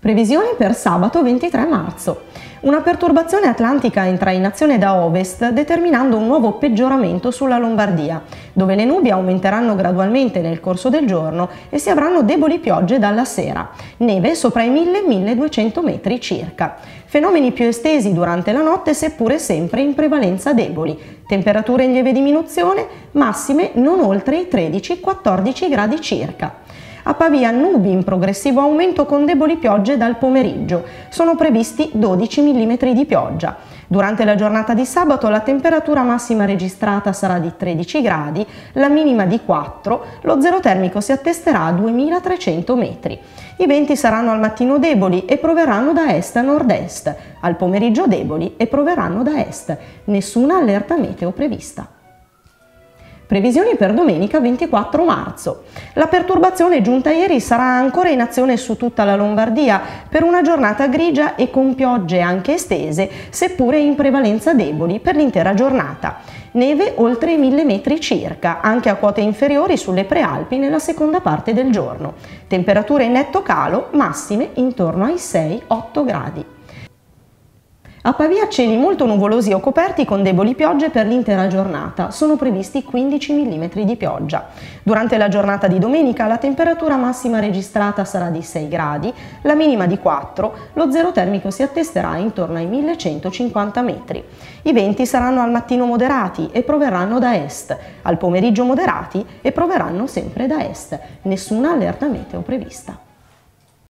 Previsioni per sabato 23 marzo. Una perturbazione atlantica entra in azione da ovest, determinando un nuovo peggioramento sulla Lombardia, dove le nubi aumenteranno gradualmente nel corso del giorno e si avranno deboli piogge dalla sera. Neve sopra i 1000-1200 metri circa. Fenomeni più estesi durante la notte, seppure sempre in prevalenza deboli. Temperature in lieve diminuzione, massime non oltre i 13-14 gradi circa. A Pavia nubi in progressivo aumento con deboli piogge dal pomeriggio. Sono previsti 12 mm di pioggia. Durante la giornata di sabato la temperatura massima registrata sarà di 13 gradi, la minima di 4, lo zero termico si attesterà a 2300 metri. I venti saranno al mattino deboli e proverranno da est a nord-est, al pomeriggio deboli e proverranno da est. Nessuna allerta meteo prevista. Previsioni per domenica 24 marzo. La perturbazione giunta ieri sarà ancora in azione su tutta la Lombardia per una giornata grigia e con piogge anche estese, seppure in prevalenza deboli per l'intera giornata. Neve oltre i 1000 metri circa, anche a quote inferiori sulle prealpi nella seconda parte del giorno. Temperature in netto calo, massime intorno ai 6-8 gradi. A Pavia cieli molto nuvolosi o coperti con deboli piogge per l'intera giornata. Sono previsti 15 mm di pioggia. Durante la giornata di domenica la temperatura massima registrata sarà di 6 gradi, la minima di 4, lo zero termico si attesterà intorno ai 1150 metri. I venti saranno al mattino moderati e proverranno da est, al pomeriggio moderati e proveranno sempre da est. Nessuna allerta meteo prevista.